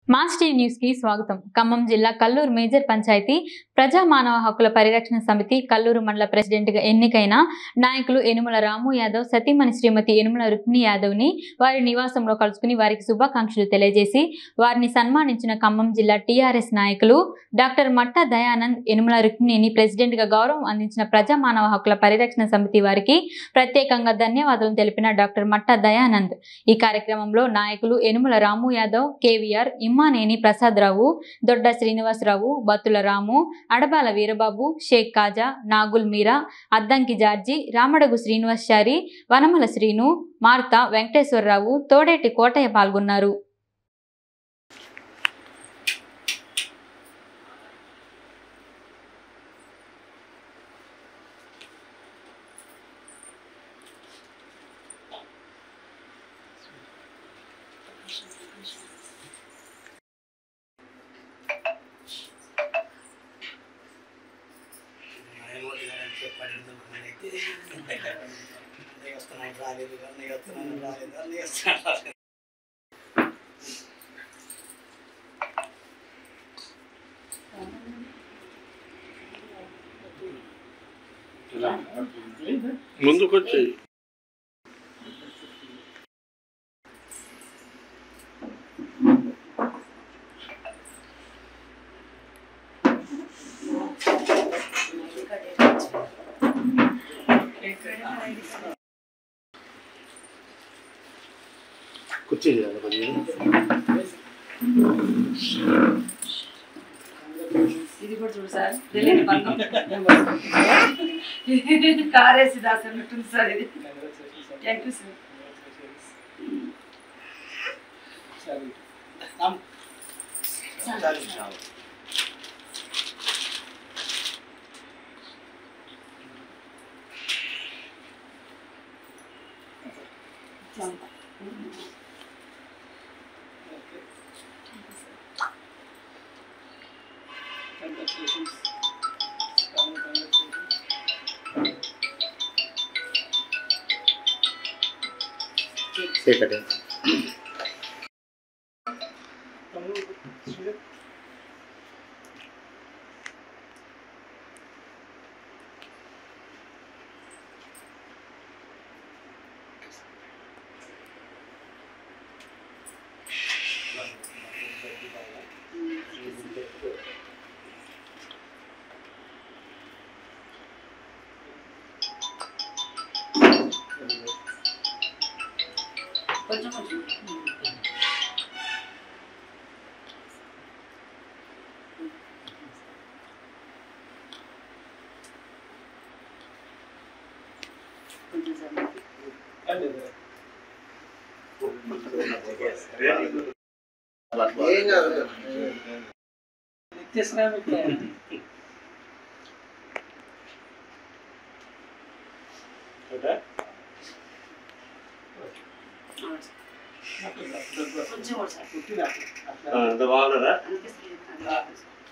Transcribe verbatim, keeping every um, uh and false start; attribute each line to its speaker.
Speaker 1: MassTv news కి స్వాగతం. ఖమ్మం జిల్లా కల్లూరు మేజర్ పంచాయతీ ప్రజా మానవ హక్కుల పరిరక్షణ సమితి కల్లూరు మండల ప్రెసిడెంట్ గా ఎన్నికైన నాయకులు యనుమల రాము యాదవ్ సతీమణి శ్రీమతి యనుమల రుక్మిణి యాదవ్ ని వారి నివాసంలో కలుసుకుని వారికి శుభాకాంక్షలు తెలియజేసి వారిని సన్మానించిన ఖమ్మం జిల్లా టీఆర్ఎస్ నాయకులు డాక్టర్ మట్టా దయానంద్ యనుమల రుక్మిణిని ప్రెసిడెంట్ గా గౌరవం అందించిన ప్రజా మానవ హక్కుల పరిరక్షణ సమితి వారికి ప్రత్యేకంగా ధన్యవాదాలు తెలిపిన డాక్టర్ మట్టా దయానంద్ ఈ కార్యక్రమంలో నాయకులు యనుమల రాము యాదవ్, కేవీఆర్, ఇమ్మానేని ప్రసాదరావు, దొడ్డ శ్రీనివాసరావు, బత్తుల రాము, అడబాల వీరబాబు, షేక్ కాజా, నాగుల్ మీరా, అద్దంకి జార్జి, రామడగు శ్రీనివాసారి, వనమల శ్రీను, మార్తా వెంకటేశ్వరరావు, తోడేటి కోటయ్య పాల్గొన్నారు.
Speaker 2: ముందుకొచ్చి కుర్చీ
Speaker 3: ఇది కూడా చూడు సార్ కారేసి దాసన్నట్టుంది సార్ ఇది. Thank you sir.
Speaker 4: Congratulations.
Speaker 2: Take it in.
Speaker 3: కొంచెం కొంచెం కొంచెం సార్ కొంచెం
Speaker 2: బాగున్నారా?